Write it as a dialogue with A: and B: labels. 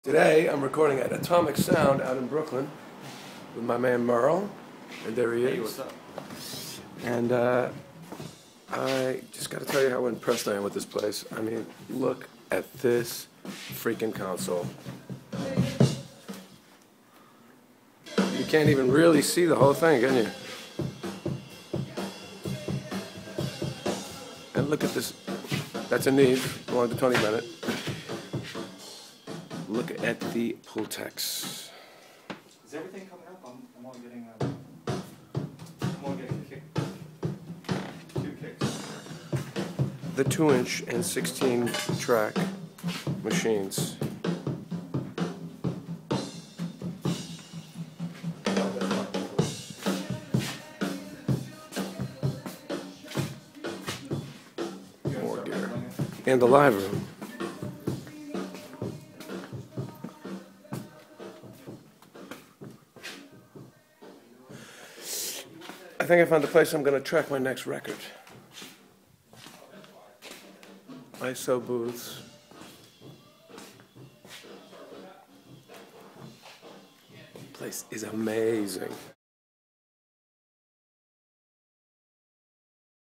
A: Today, I'm recording at Atomic Sound out in Brooklyn with my man Merle, and there he is.
B: Hey, what's up?
A: And I just got to tell you how impressed I am with this place. I mean, look at this freaking console. You can't even really see the whole thing, can you? And look at this. That's a Neve, belonged to Tony Bennett. Look at the Pultex.
B: Is everything coming up? I'm only getting kicked. 2 kicks.
A: The 2-inch and 16-track machines. Oh dear. And the live room. I think I found the place I'm going to track my next record. ISO booths. Place is amazing.